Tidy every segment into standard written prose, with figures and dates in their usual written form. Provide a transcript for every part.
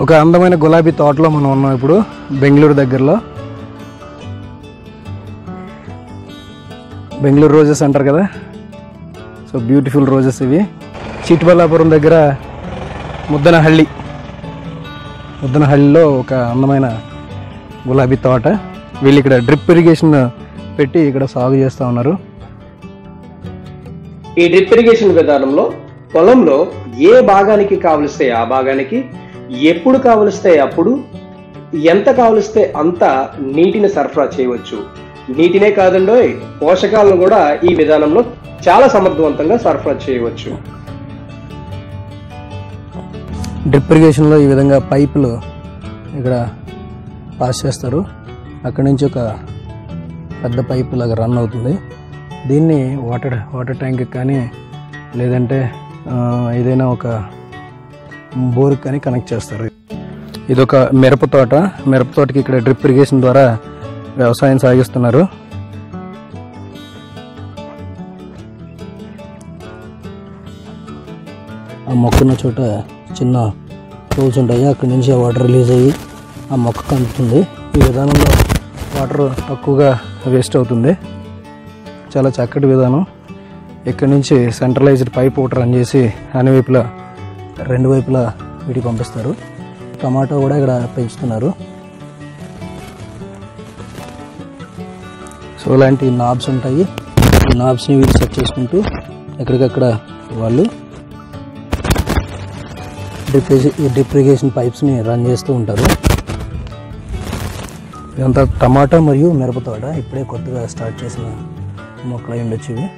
ఒక అందమైన గులాబీ తోటలో మనం ఉన్నాం ఇప్పుడు బెంగళూరు దగ్గరలో. బెంగళూరు రోజెస్ అంటారు కదా, సో బ్యూటిఫుల్ రోజెస్ ఇవి. చిట్బల్లాపురం దగ్గర ముద్దనహళ్ళిలో ఒక అందమైన గులాబీ తోట. వీళ్ళు ఇక్కడ డ్రిప్ ఇరిగేషన్ పెట్టి ఇక్కడ సాగు చేస్తూ ఉన్నారు. ఈ డ్రిప్ ఇరిగేషన్ విధానంలో పొలంలో ఏ భాగానికి కావలిస్తే ఆ భాగానికి, ఎప్పుడు కావలిస్తే అప్పుడు, ఎంత కావలిస్తే అంత నీటిని సరఫరా చేయవచ్చు. నీటినే కాదండోయ్, పోషకాలను కూడా ఈ విధానంలో చాలా సమర్థవంతంగా సరఫరా చేయవచ్చు. డ్రిప్ ఇరిగేషన్లో ఈ విధంగా పైపులు ఇక్కడ పాస్ చేస్తారు. అక్కడి నుంచి ఒక పెద్ద పైపు లాగా రన్ అవుతుంది. దీన్ని వాటర్ ట్యాంక్ కానీ లేదంటే ఏదైనా ఒక బోర్కి కానీ కనెక్ట్ చేస్తారు. ఇది ఒక మిరప తోటకి ఇక్కడ డ్రిప్ ఇరిగేషన్ ద్వారా వ్యవసాయం సాగిస్తున్నారు. ఆ మొక్కన్న చోట చిన్న హోల్స్ ఉంటాయి, అక్కడి నుంచి ఆ వాటర్ రిలీజ్ అయ్యి ఆ మొక్కకు అందుతుంది. ఈ విధానంలో వాటర్ తక్కువగా వేస్ట్ అవుతుంది. చాలా చక్కటి విధానం. ఇక్కడి నుంచి సెంట్రలైజ్డ్ పైప్ ఒకటి రన్ చేసి రెండు వైపులా వీటికి పంపిస్తారు. టమాటో కూడా ఇక్కడ పెంచుతున్నారు. సో ఇలాంటి నాబ్స్ ఉంటాయి. ఈ నాబ్స్ని వీళ్ళు సెట్ చేసుకుంటూ ఎక్కడికక్కడ వాళ్ళు డ్రిప్ ఇరిగేషన్ పైప్స్ని రన్ చేస్తూ ఉంటారు. ఇదంతా టమాటా మరియు మిరప తోట. ఇప్పుడే కొత్తగా స్టార్ట్ చేసిన మొక్కలు అయి ఉండొచ్చు ఇవి.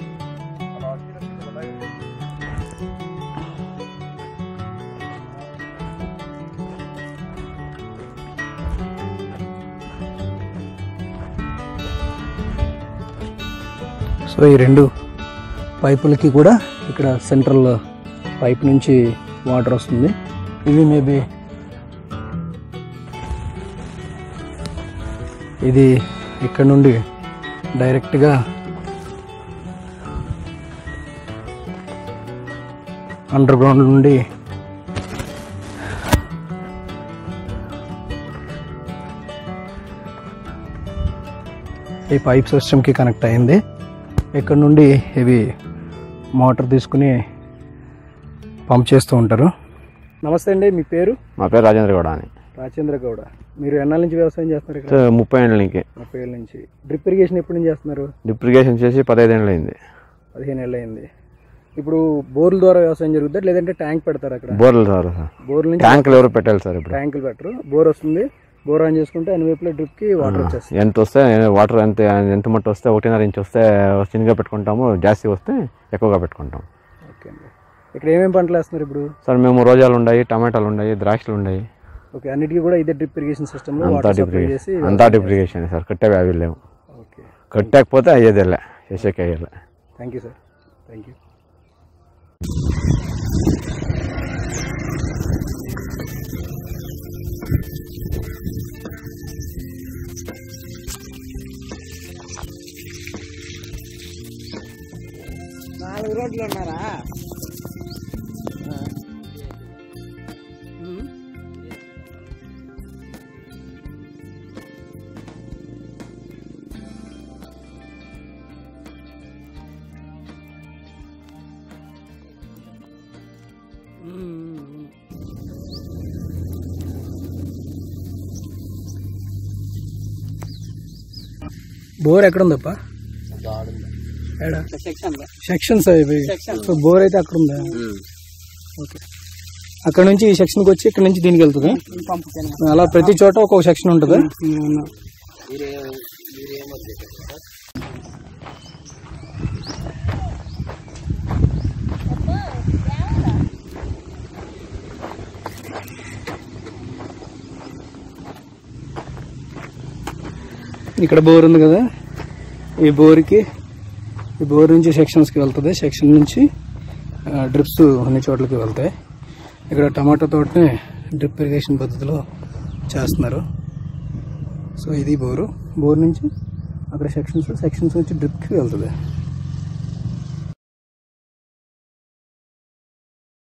సో ఈ రెండు పైపులకి కూడా ఇక్కడ సెంట్రల్ పైప్ నుంచి వాటర్ వస్తుంది. ఇవి మేబీ ఇది ఇక్కడ నుండి డైరెక్ట్గా అండర్ గ్రౌండ్ నుండి ఈ పైప్ సిస్టమ్కి కనెక్ట్ అయింది. ఇక్కడ నుండి ఇవి మోటార్ తీసుకుని పంప్ చేస్తూ ఉంటారు. నమస్తే అండి, మీ పేరు? మా పేరు రాజేంద్ర గౌడ అని. రాజేంద్ర గౌడ, మీరు ఎన్నాళ్ళ నుంచి వ్యవసాయం చేస్తున్నారు ఇక్కడ? 30 ఏళ్ళ నుంచి. 30 ఏళ్ళ నుంచి. డ్రిప్ ఇరిగేషన్ ఎప్పటి నుంచి చేస్తున్నారు? డ్రిప్ ఇరిగేషన్ చేసి 15 ఏళ్ళు అయింది. 15 ఏళ్ళు అయింది. ఇప్పుడు బోర్ల ద్వారా వ్యవసాయం జరుగుతుంది లేదంటే ట్యాంక్ పెడతారు అక్కడ? బోర్లు సార్. బోర్ నుంచి ట్యాంకులు ఎవరు పెట్టాలి సార్? ఇప్పుడు ట్యాంకులు పెట్టరు. బోర్ వస్తుంది, బోర్ ఆన్ చేసుకుంటే అన్ని వైపులో డ్రిప్కి వాటర్ వచ్చేస్తుంది. ఎంత వస్తే వాటర్ ఎంత మట్టి వస్తే 1.5 ఇంచ్ వస్తే చిన్నగా పెట్టుకుంటాము, జాస్తి వస్తే ఎక్కువగా పెట్టుకుంటాం. ఓకే అండి. ఇక్కడ ఏమేమి పంటలు వేస్తున్నారు ఇప్పుడు? సార్ మేము రోజాలు ఉన్నాయి, టమాటాలు ఉన్నాయి, ద్రాక్షలు ఉన్నాయి. ఓకే, అన్నిటికీ కూడా ఇదే డ్రిప్ ఇరిగేషన్ సిస్టమ్? అంతా డ్రిప్ ఇరిగేషన్ సార్. కట్టేవి అవి లేవు. ఓకే, కట్టకపోతే అయ్యేదేలే, చేసేకి అయ్యేలే. Thank you sir. Thank you. నాలుగు రోడ్లు ఉన్నారా? బోర్ ఎక్కడ ఉందప్ప? సెక్షన్స్ అవి. బోర్ అయితే అక్కడ ఉందా? ఓకే, అక్కడ నుంచి ఈ సెక్షన్కి వచ్చి ఇక్కడ నుంచి దీనికి వెళ్తుంది. అలా ప్రతి చోట ఒక్కొక్క సెక్షన్ ఉంటుంది. ఇక్కడ బోర్ ఉంది కదా, ఈ బోర్ నుంచి సెక్షన్స్కి వెళ్తుంది. సెక్షన్ నుంచి డ్రిప్స్ అన్ని చోట్లకి వెళ్తాయి. ఇక్కడ టమాటా తోటని డ్రిప్ ఇరిగేషన్ పద్ధతిలో చేస్తున్నారు. సో ఇది బోర్ నుంచి అక్కడ సెక్షన్స్ నుంచి డ్రిప్కి వెళ్తుంది.